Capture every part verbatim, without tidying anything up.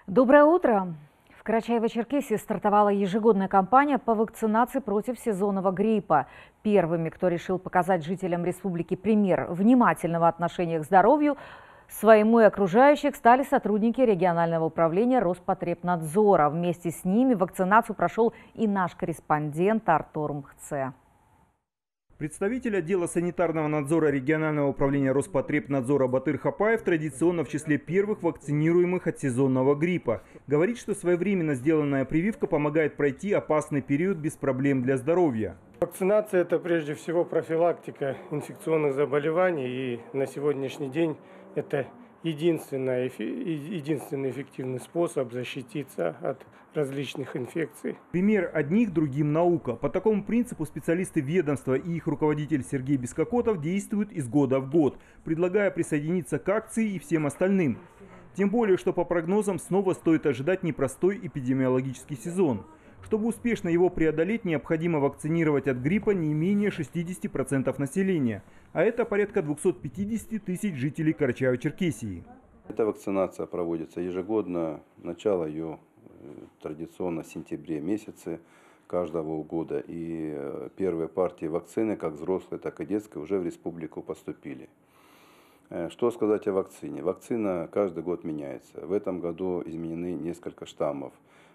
Доброе утро! В Карачаево-Черкесии стартовала ежегодная кампания по вакцинации против сезонного гриппа. Первыми, кто решил показать жителям республики пример внимательного отношения к здоровью своему и окружающих, стали сотрудники регионального управления Роспотребнадзора. Вместе с ними вакцинацию прошел и наш корреспондент Артур Мхце. Представитель отдела санитарного надзора регионального управления Роспотребнадзора Батыр Хапаев традиционно в числе первых вакцинируемых от сезонного гриппа. Говорит, что своевременно сделанная прививка помогает пройти опасный период без проблем для здоровья. Вакцинация – это прежде всего профилактика инфекционных заболеваний, и на сегодняшний день это единственный, единственный эффективный способ защититься от различных инфекций. Пример одних, другим наука. По такому принципу специалисты ведомства и их руководитель Сергей Бескокотов действуют из года в год, предлагая присоединиться к акции и всем остальным. Тем более, что по прогнозам снова стоит ожидать непростой эпидемиологический сезон. Чтобы успешно его преодолеть, необходимо вакцинировать от гриппа не менее шестидесяти процентов населения. А это порядка двухсот пятидесяти тысяч жителей Карачаево-Черкесии. Эта вакцинация проводится ежегодно. Начало ее традиционно в сентябре месяце каждого года. И первые партии вакцины, как взрослой, так и детской, уже в республику поступили. Что сказать о вакцине? Вакцина каждый год меняется. В этом году изменены несколько штаммов.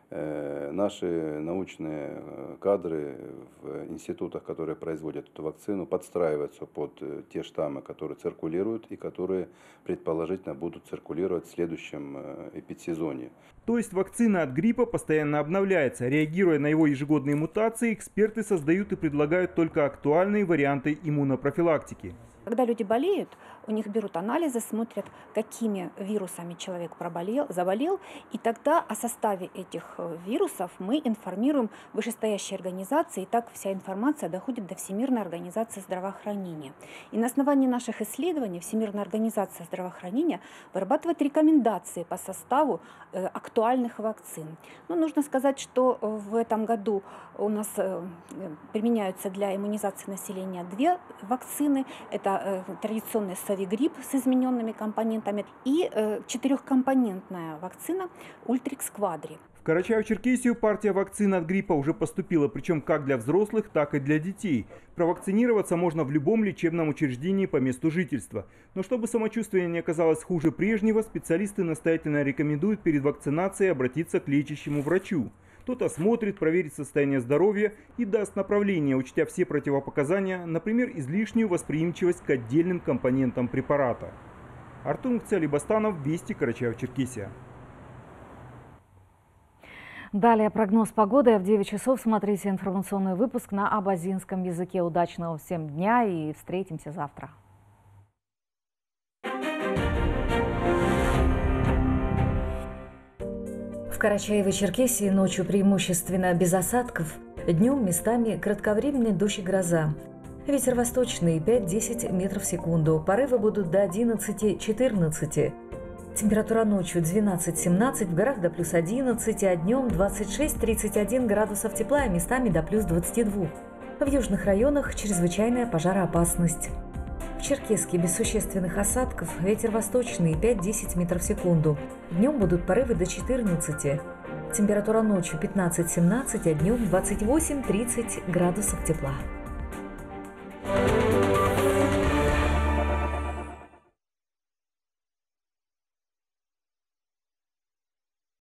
Наши научные кадры в институтах, которые производят эту вакцину, подстраиваются под те штаммы, которые циркулируют и которые предположительно будут циркулировать в следующем эпидсезоне. То есть вакцина от гриппа постоянно обновляется. Реагируя на его ежегодные мутации, эксперты создают и предлагают только актуальные варианты иммунопрофилактики. Когда люди болеют, у них берут анализы, смотрят, какими вирусами человек проболел, заболел, и тогда о составе этих вирусов мы информируем вышестоящие организации, и так вся информация доходит до Всемирной организации здравоохранения. И на основании наших исследований Всемирная организация здравоохранения вырабатывает рекомендации по составу э, актуальных вакцин. Но нужно сказать, что в этом году у нас э, применяются для иммунизации населения две вакцины. Это традиционный совигрипп с измененными компонентами и э, четырехкомпонентная вакцина Ультрикс Квадри. В Карачаево-Черкесию партия вакцин от гриппа уже поступила, причем как для взрослых, так и для детей. Провакцинироваться можно в любом лечебном учреждении по месту жительства. Но чтобы самочувствие не оказалось хуже прежнего, специалисты настоятельно рекомендуют перед вакцинацией обратиться к лечащему врачу. Тот осмотрит, проверит состояние здоровья и даст направление, учтя все противопоказания, например, излишнюю восприимчивость к отдельным компонентам препарата. Артур Мхце, Вести, Карачаево-Черкесия. Далее прогноз погоды. В девять часов смотрите информационный выпуск на абазинском языке. Удачного всем дня и встретимся завтра. В Карачаево-Черкесии ночью преимущественно без осадков, днем местами кратковременный дождь и гроза. Ветер восточный пять-десять метров в секунду, порывы будут до одиннадцати-четырнадцати. Температура ночью двенадцать-семнадцать, в горах до плюс одиннадцати, а днем двадцать шесть-тридцать один градусов тепла, а местами до плюс двадцати двух. В южных районах чрезвычайная пожароопасность. В Черкесске без существенных осадков, ветер восточный пять-десять метров в секунду. Днем будут порывы до четырнадцати. Температура ночью пятнадцать-семнадцать, а днем двадцать восемь-тридцать градусов тепла.